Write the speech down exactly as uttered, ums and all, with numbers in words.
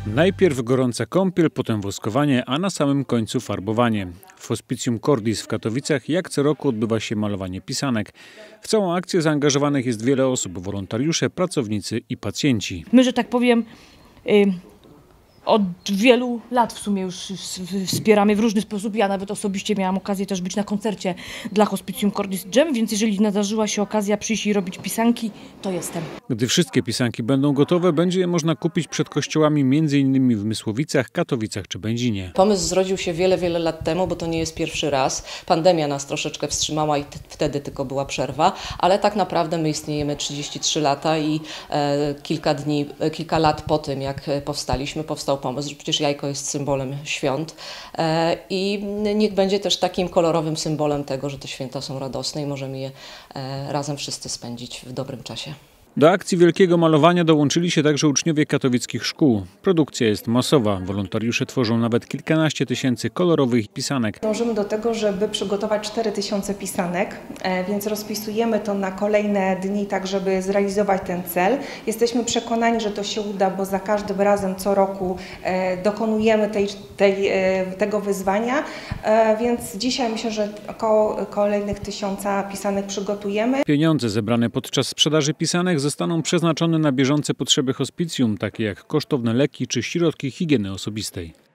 Najpierw gorąca kąpiel, potem woskowanie, a na samym końcu farbowanie. W Hospicjum Cordis w Katowicach jak co roku odbywa się malowanie pisanek. W całą akcję zaangażowanych jest wiele osób, wolontariusze, pracownicy i pacjenci. My, że tak powiem, y od wielu lat w sumie już wspieramy w różny sposób. Ja nawet osobiście miałam okazję też być na koncercie dla Hospicjum Cordis Dżem, więc jeżeli nadarzyła się okazja przyjść i robić pisanki, to jestem. Gdy wszystkie pisanki będą gotowe, będzie je można kupić przed kościołami między innymi w Mysłowicach, Katowicach czy Będzinie. Pomysł zrodził się wiele, wiele lat temu, bo to nie jest pierwszy raz. Pandemia nas troszeczkę wstrzymała i wtedy tylko była przerwa, ale tak naprawdę my istniejemy trzydzieści trzy lata i e, kilka dni, e, kilka lat po tym, jak powstaliśmy, powstał pomysł, że przecież jajko jest symbolem świąt e, i niech będzie też takim kolorowym symbolem tego, że te święta są radosne i możemy je e, razem wszyscy spędzić w dobrym czasie. Do akcji wielkiego malowania dołączyli się także uczniowie katowickich szkół. Produkcja jest masowa. Wolontariusze tworzą nawet kilkanaście tysięcy kolorowych pisanek. Dążymy do tego, żeby przygotować cztery tysiące pisanek, więc rozpisujemy to na kolejne dni, tak żeby zrealizować ten cel. Jesteśmy przekonani, że to się uda, bo za każdym razem co roku dokonujemy tej, tej, tego wyzwania, więc dzisiaj myślę, że około kolejnych tysiąca pisanek przygotujemy. Pieniądze zebrane podczas sprzedaży pisanek zostaną przeznaczone na bieżące potrzeby hospicjum, takie jak kosztowne leki czy środki higieny osobistej.